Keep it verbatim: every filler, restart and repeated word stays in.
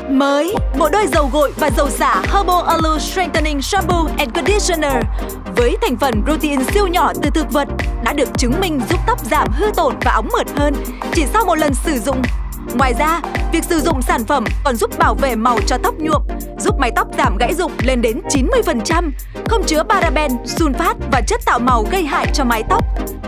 Mới, bộ đôi dầu gội và dầu xả Herbal Allure Strengthening Shampoo and Conditioner với thành phần protein siêu nhỏ từ thực vật đã được chứng minh giúp tóc giảm hư tổn và óng mượt hơn chỉ sau một lần sử dụng. Ngoài ra, việc sử dụng sản phẩm còn giúp bảo vệ màu cho tóc nhuộm, giúp mái tóc giảm gãy rụng lên đến chín mươi phần trăm, không chứa paraben, sunfat và chất tạo màu gây hại cho mái tóc.